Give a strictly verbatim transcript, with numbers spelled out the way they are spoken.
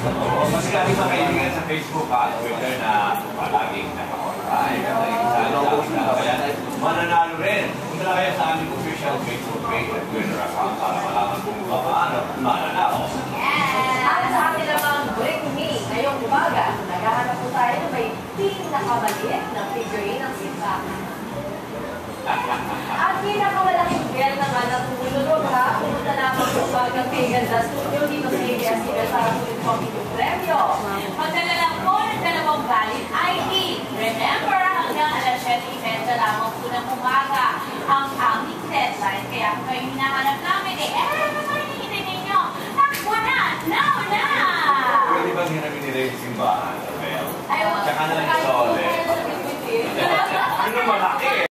Oo, mas kami sa kaibigan sa Facebook at Twitter na palaging nakakontay. Kaya mananalo rin. Punta na kayo sa aming official Facebook page at Twitter account para malaman kung paano mananalo. Yes! At sa atin namang Bring Me, ngayong umaga, naghahanap po tayo ng may pinakamaliit na figurine ng simbahan. At pinakamalaking bell naman ang tumulog ha, pumunta naman po sa Kagpigan sa studio dito sa A B S C B S para sulit po ang inyong premyo. Magdala lang po ng dalawang valid I D. Remember, hanggang alas siyete trenta lamang po ng umaga ang aming deadline. Kaya kung kayo hinahanap namin,